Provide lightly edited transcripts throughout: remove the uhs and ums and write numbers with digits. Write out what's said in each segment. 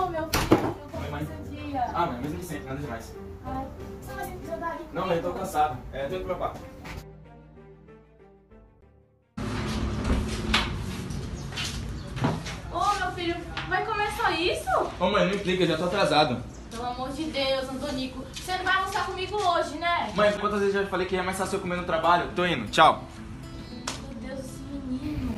Ô, meu filho, como é seu dia? Ah, mãe, mesmo sempre, nada demais. Ai, já dá ali. Não, mãe, eu tô cansado. Tô indo pro meu quarto. Ô, meu filho, vai comer só isso? Ô, mãe, não implica, eu já tô atrasado. Pelo amor de Deus, Antonico. Você não vai almoçar comigo hoje, né? Mãe, quantas vezes eu já falei que ia mais fácil eu comer no trabalho? Tô indo, tchau. Meu Deus, esse menino.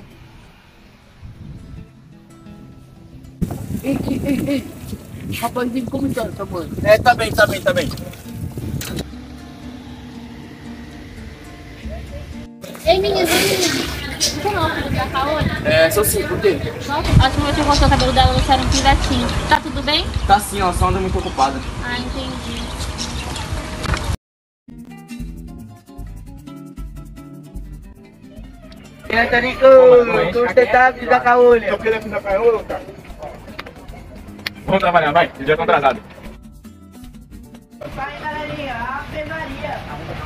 Ei. Rapazinho, como tá, sua mãe? Tá bem. Ei, menino. Você não, filho da Caolha? Sou sim, por quê? Nossa, a senhora cortou o cabelo dela, deixaram um piratinho. Tá tudo bem? Tá sim, ó, só anda muito ocupada. Ah, entendi. E aí, Tonico, como você tá, filho da Caolha? Tô querendo pisar caolho, cara. Vamos trabalhar, vai, eu já tô atrasado. Vai, galerinha, Ave Maria.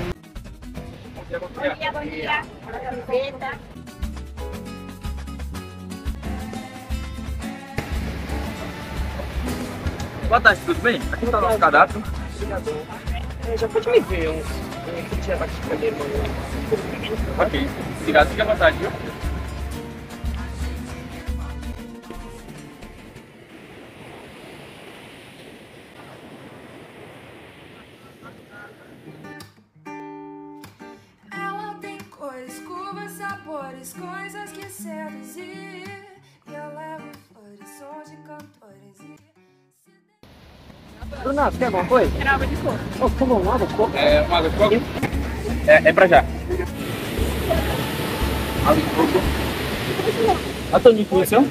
Bom dia. Eita. Boa tarde, tudo bem? Aqui tá o nosso cadastro. Já pode me ver uns que tinha batido cabelo. Ok, obrigado, fique à vontade, viu? Ela tem cores, curvas, sabores, coisas que seduzir. E eu levo flores, sou de cantores e... Bruna, você quer alguma coisa? Quero água de coco. Oh, como uma água de coco? Uma água de coco? É pra já. Água de coco. A Tonico, conheceu?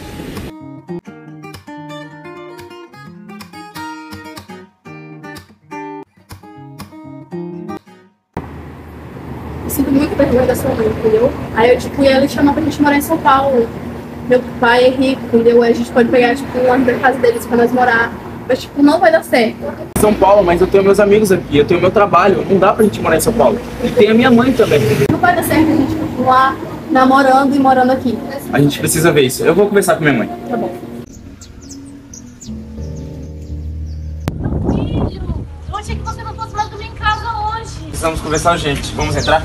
Eu sinto muito vergonha da sua mãe, entendeu? Aí eu, tipo, ia chamar pra gente morar em São Paulo. Meu pai é rico, entendeu? Aí a gente pode pegar, tipo, uma da casa deles pra nós morar. Mas, tipo, não vai dar certo. São Paulo, mas eu tenho meus amigos aqui, eu tenho meu trabalho. Não dá pra gente morar em São Paulo. E tem a minha mãe também. Não vai dar certo a gente continuar namorando e morando aqui. A gente precisa ver isso. Eu vou conversar com minha mãe. Tá bom. Filho, eu achei que você não fosse mais dormir em casa hoje. Precisamos conversar, gente. Vamos entrar?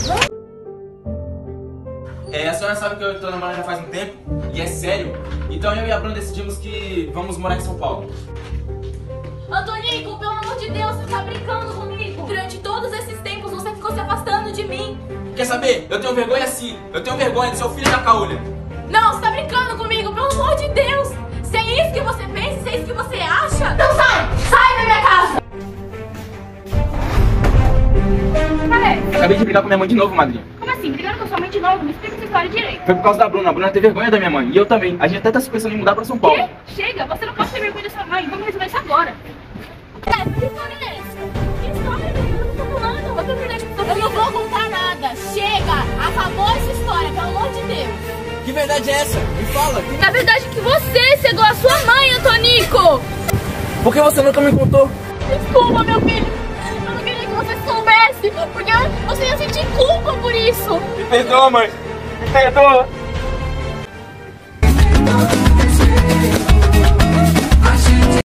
A senhora sabe que eu tô namorando já faz um tempo, e é sério. Então eu e a Bruna decidimos que vamos morar em São Paulo. Antonico, pelo amor de Deus, você tá brincando comigo. Durante todos esses tempos você ficou se afastando de mim. Quer saber? Eu tenho vergonha sim. Eu tenho vergonha do seu filho da Caolha. Não, você tá brincando comigo, pelo amor de Deus. Se é isso que você pensa, se é isso que você acha, então sai! Sai da minha casa! Cadê? Acabei de brigar com minha mãe de novo, madrinha. Como assim? Brigando com sua mãe de novo? Me explica essa história direito. Foi por causa da Bruna. A Bruna teve vergonha da minha mãe. E eu também. A gente até tá se pensando em mudar pra São Paulo. Que? Chega, você não pode ter vergonha da sua mãe. Vamos resolver isso agora. Que história é essa? Que história é essa? Eu não tô falando. Eu não vou contar nada. Chega! Acabou essa história, pelo amor de Deus. Que verdade é essa? Me fala. Na verdade que você cegou a sua mãe, Antonico! Por que você nunca me contou? Desculpa, meu filho. Eu não queria que você soubesse, porque você ia sentir culpa por isso. Me perdoa, mãe. Me perdoa.